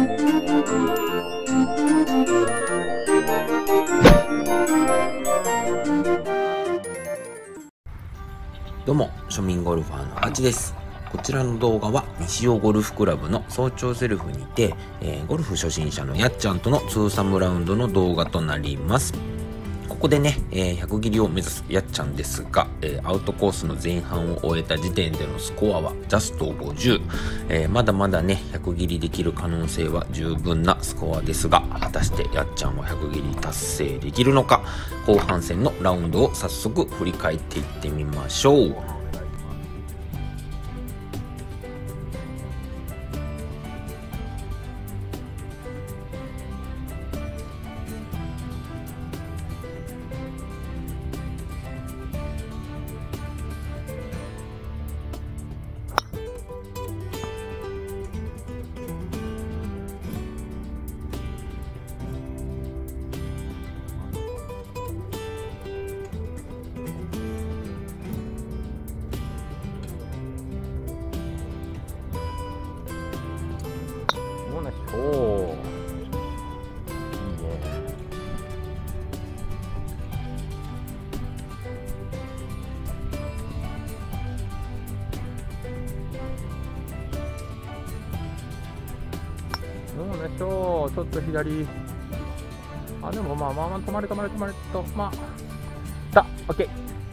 どうも、庶民ゴルファーのハチです。こちらの動画は西尾ゴルフクラブの早朝セルフにて、ゴルフ初心者のやっちゃんとのツーサムラウンドの動画となります。ここでね、100切りを目指すやっちゃんですが、アウトコースの前半を終えた時点でのスコアはジャスト50、まだまだね100切りできる可能性は十分なスコアですが、果たしてやっちゃんは100切り達成できるのか、後半戦のラウンドを早速振り返っていってみましょう。 おお、いいね。どうでしょう、ちょっと左。あ、でもまあ止まれと、まあ、さあ、オッケー。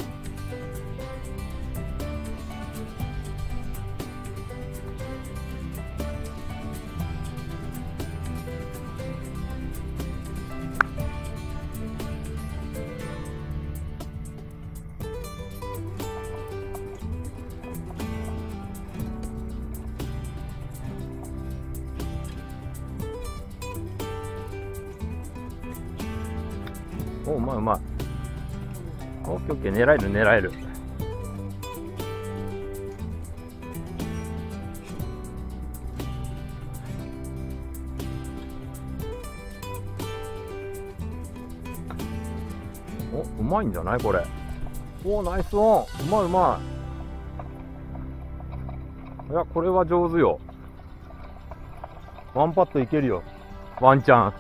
お、うまい。オッケーオッケー、狙える。お、うまいんじゃないこれ。お、ナイスオン。うまい。いや、これは上手よ。ワンパットいけるよ。ワンチャン。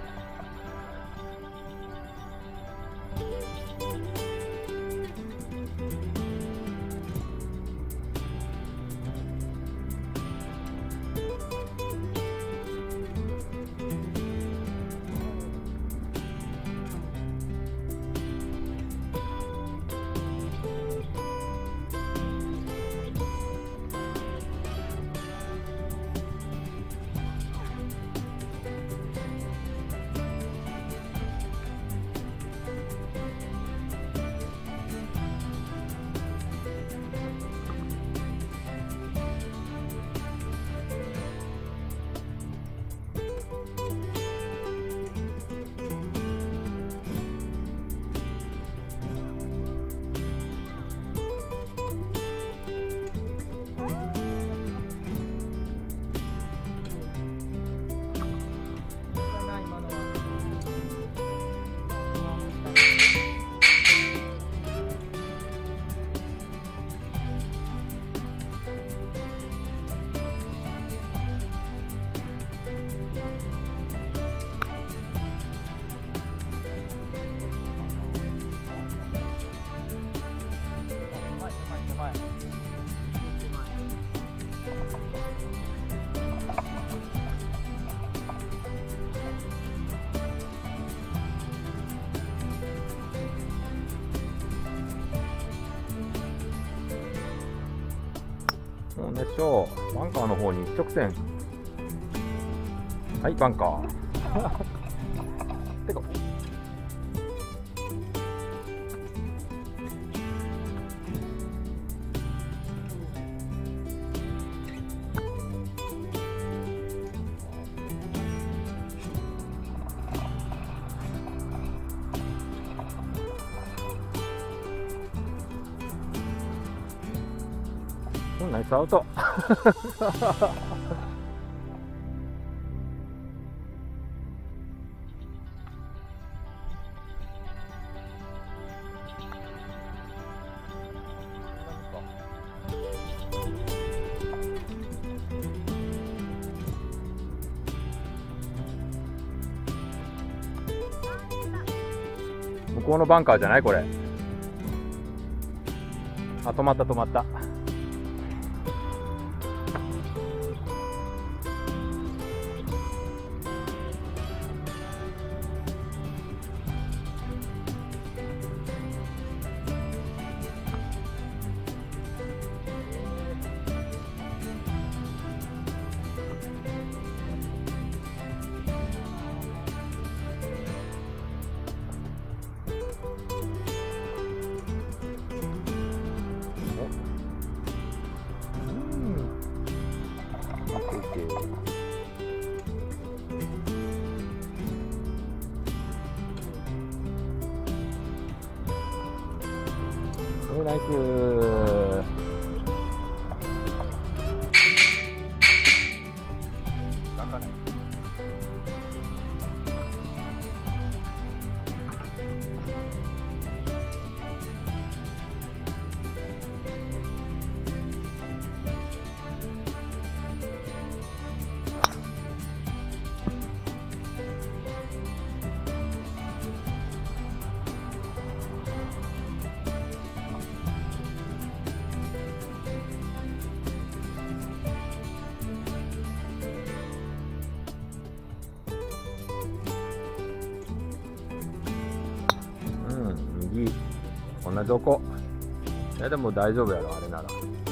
でしょう。バンカーの方に一直線。はい、バンカー。てか。ナイスアウト。 向こうのバンカーじゃないこれ。あ、止まった止まった。ナイス。右同じとこ。いやでも大丈夫やろあれなら。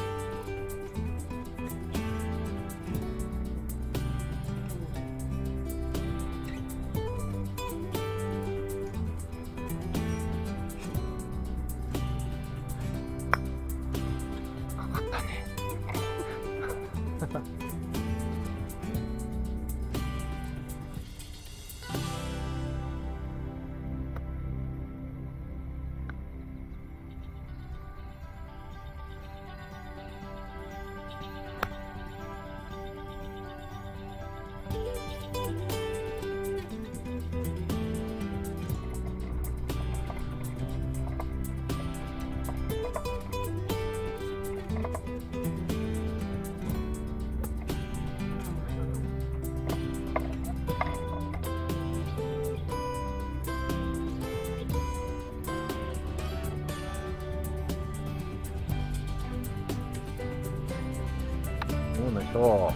そうでしょ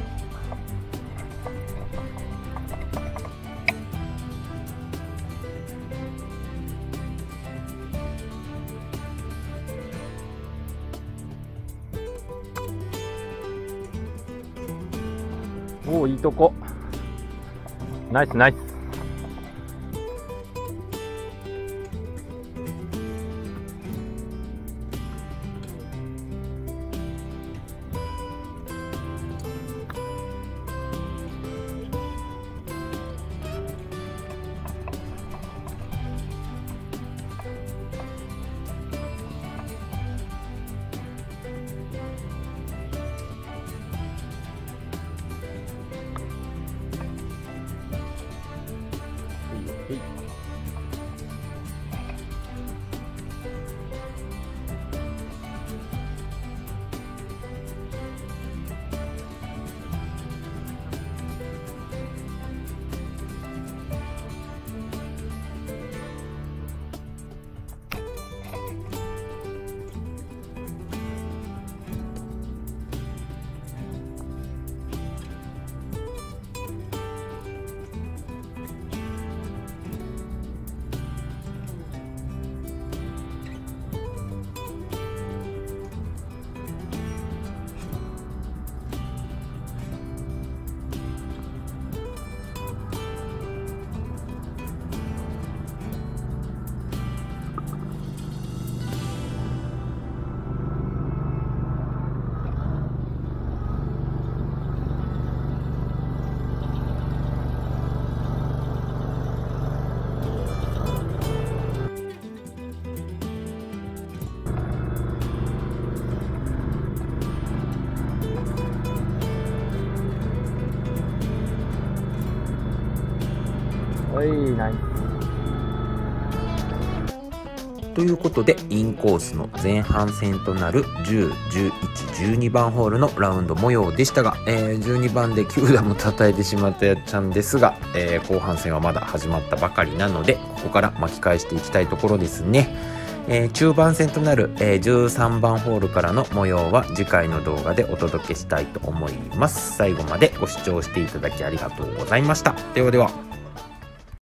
う。おお、いいとこ。ナイスナイス。はい、ナイス。 ということで、インコースの前半戦となる10、11、12番ホールのラウンド模様でしたが、12番で9打も叩いてしまったやっちゃんですが、後半戦はまだ始まったばかりなので、ここから巻き返していきたいところですね。中盤戦となる、13番ホールからの模様は次回の動画でお届けしたいと思います。最後までご視聴していただきありがとうございました。ではでは。